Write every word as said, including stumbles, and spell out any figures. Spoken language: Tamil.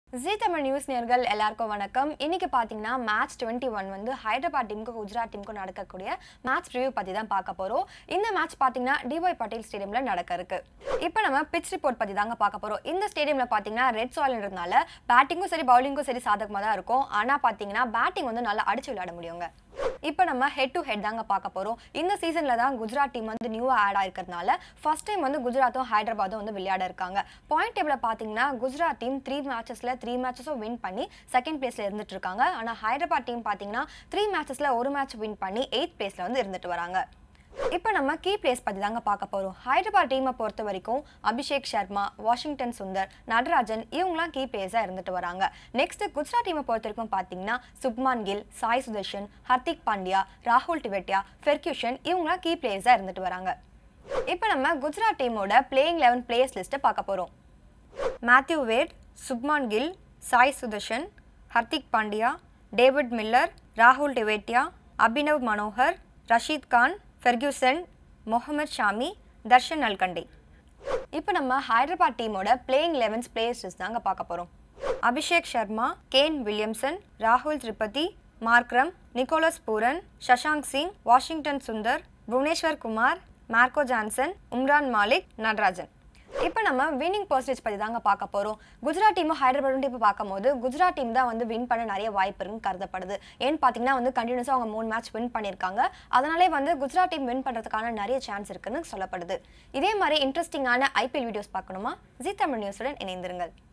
Zee Tamil News நேயர்கள் எல்லாருக்கும் வணக்கம். இன்னைக்கு பாத்தீங்கன்னா மேட்ச் twenty-one வந்து ஹைதராபாத் டீமுக்கு குஜராத் டீமுக்கு நடக்கக்கூடிய மேட்ச் ரிவ்யூ பத்தி தான் பார்க்க போறோம். இந்த மேட்ச் பாத்தீங்கன்னா டிஒய் பட்டேல் ஸ்டேடியம்ல நடக்க இருக்கு. இப்போ நம்ம பிட்ச் ரிப்போர்ட் பத்தி தாங்க பார்க்க போறோம். இந்த ஸ்டேடியம்ல பாத்தீங்கன்னா ரெட் சாயில்ன்றதுனால பேட்டிங்கும் சரி பவுலிங்கும் சரி சாதகமா தான் இருக்கும். ஆனா பாத்தீங்கன்னா பேட்டிங் வந்து நல்லா அடிச்சு விளையாட முடியுங்க. இப்போ நம்ம ஹெட் டு ஹெட் தாங்க பார்க்க போறோம். இந்த சீசன்ல தான் குஜராத் டீம் வந்து நியூவா ஆட் ஆயிருக்கிறதுனால ஃபர்ஸ்ட் டைம் வந்து குஜராத்தும் ஹைதராபாத்தும் வந்து விளையாட இருக்காங்க. பாயிண்ட் டேபிள்ல பாத்தீங்கன்னா குஜராத் டீம் த்ரீ மேட்சஸ்ல த்ரீ மேட்சஸும் வின் பண்ணி செகண்ட் பிளேஸ்ல இருந்துட்டு இருக்காங்க. ஆனா ஹைதராபாத் டீம் பாத்தீங்கன்னா த்ரீ மேட்சஸ்ல ஒரு மேட்ச் வின் பண்ணி எய்த் பிளேஸ்ல வந்து இருந்துட்டு வராங்க. இப்போ நம்ம கீ பிளேஸ் பத்தி தாங்க பார்க்க போறோம். ஹைதராபாத் டீமை பொறுத்த வரைக்கும் அபிஷேக் சர்மா, வாஷிங்டன் சுந்தர், நடராஜன் இவங்கலாம் கீ பிளேஸா இருந்துட்டு வராங்க. நெக்ஸ்ட் குஜராத் டீமை பொறுத்த வரைக்கும் பாத்தீங்கன்னா சுப்மான் கில், சாய் சுதர்ஷன், ஹர்திக் பாண்டியா, ராகுல் டிவெட்டியா, ஃபெர்குசன் இவங்கலாம் கீ பிளேஸா இருந்துட்டு வராங்க. இப்போ நம்ம குஜராத் டீமோட பிளேயிங் லெவன் பிளேயர்ஸ் லிஸ்ட்டை பார்க்க போறோம். Matthew Wade, Shubman Gill, Sai Sudharsan, Hardik Pandya, David Miller, ராகுல் டிவெட்டியா, அபினவ் மனோகர், ரஷீத் கான், ஃபெர்குசன், முகமது ஷாமி, தர்ஷன் நல்கண்டே. இப்போ நம்ம ஹைதராபாத் டீமோட பிளேயிங் லெவன்ஸ் பிளேயர்ஸ் தாங்க பார்க்க போறோம். அபிஷேக் சர்மா, கேன் வில்லியம்சன், ராகுல் Tripathi, Markram, Nicholas Pooran, Shashank Singh, Washington Sundar, Bhuvneshwar Kumar, Marco Jansen, Umran Malik, Natarajan. இப்போ நம்ம வின்னிங் பர்சன்டேஜ் பற்றி தாங்க பார்க்க போகிறோம். குஜராத் டீமும் ஹைதராபாத் டீம் பார்க்கும்போது குஜராத் டீம் தான் வந்து வின் பண்ண நிறைய வாய்ப்பு இருக்குன்னு கருதப்படுது. ஏன்னு பார்த்தீங்கன்னா வந்து கண்டினியூஸாக அவங்க மூணு மேட்ச் வின் பண்ணியிருக்காங்க. அதனாலே வந்து குஜராத் டீம் வின் பண்ணுறதுக்கான நிறைய சான்ஸ் இருக்குன்னு சொல்லப்படுது. இதே மாதிரி இன்ட்ரெஸ்டிங்கான ஐபிஎல் வீடியோஸ் பார்க்கணுமா? ஜீ தமிழ் நியூஸுடன் இணைந்திருங்கள்.